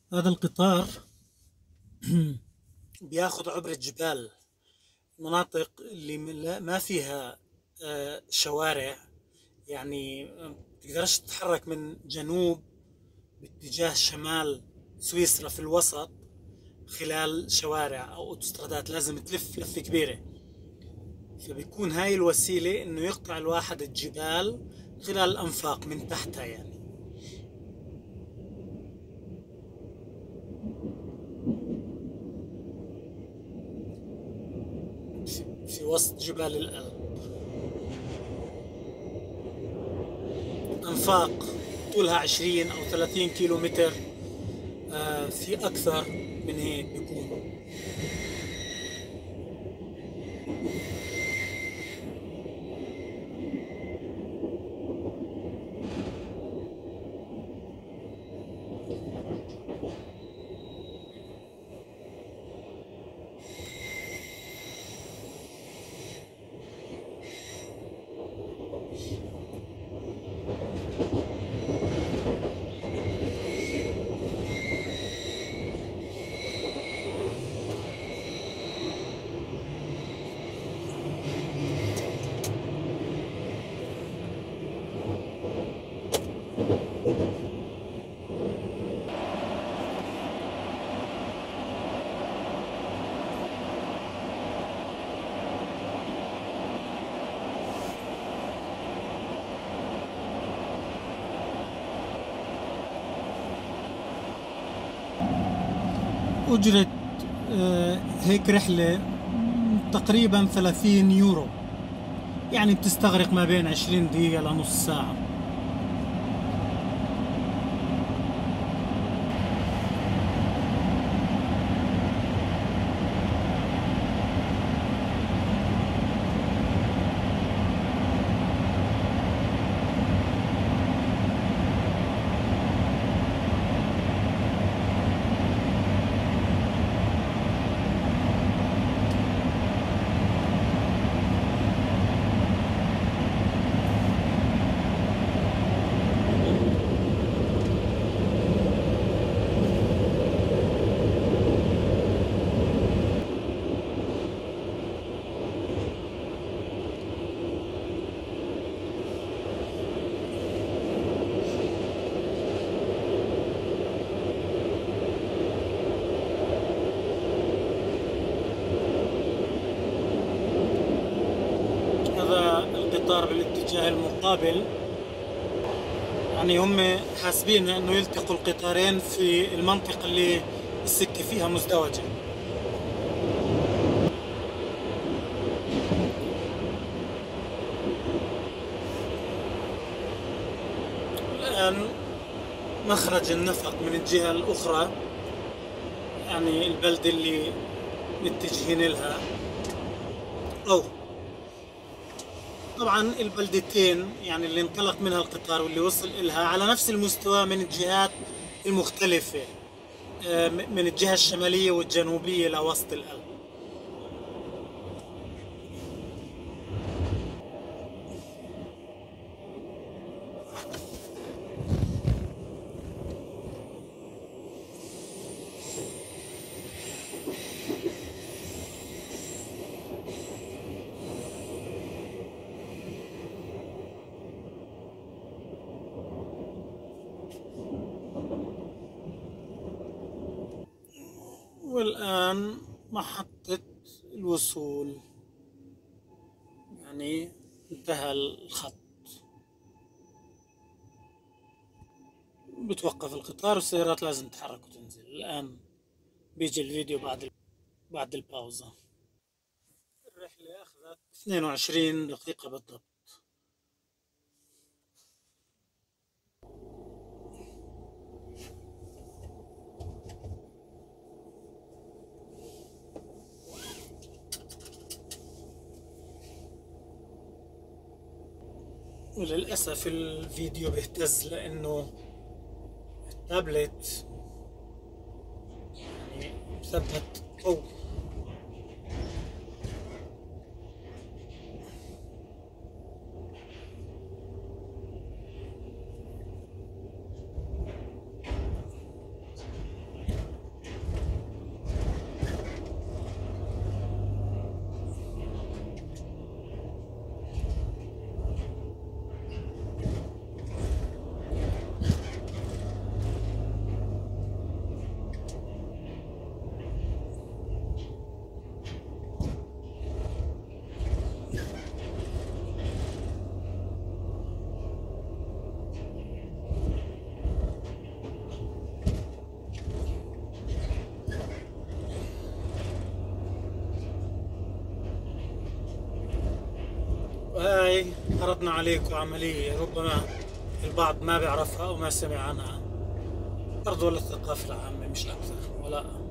هذا القطار بياخد عبر الجبال، المناطق اللي ما فيها شوارع، يعني تقدرش تتحرك من جنوب باتجاه شمال سويسرا في الوسط خلال شوارع أو أوتوسترادات، لازم تلف لفة كبيرة. فبيكون هاي الوسيلة إنه يقطع الواحد الجبال خلال الأنفاق من تحتها، يعني في وسط جبال الألب. أنفاق طولها 20 أو 30 كيلومتر. في أكثر من هيك بيكون. أجرة هيك رحلة تقريبا 30 يورو، يعني بتستغرق ما بين 20 دقيقة لنص ساعة. هذا القطار بالاتجاه المقابل، يعني هم حاسبين انه يلتقوا القطارين في المنطقة اللي السكة فيها مزدوجة. الآن مخرج النفق من الجهة الأخرى، يعني البلدة اللي متجهين لها، أو طبعا البلدتين يعني اللي انطلق منها القطار واللي وصل إلها على نفس المستوى من الجهات المختلفة، من الجهة الشمالية والجنوبية لوسط الألب. والآن محطة الوصول، يعني انتهى الخط، بتوقف القطار والسيارات لازم تتحرك وتنزل. الآن بيجي الفيديو بعد الباوزة. الرحلة أخذت 22 دقيقة بالضبط. وللأسف الفيديو بيهتز لأنه التابلت يعني مثبت قوي. عرضنا عليكم عملية ربما البعض ما بيعرفها أو ما سمع عنها، برضو للثقافة العامة مش أكثر ولا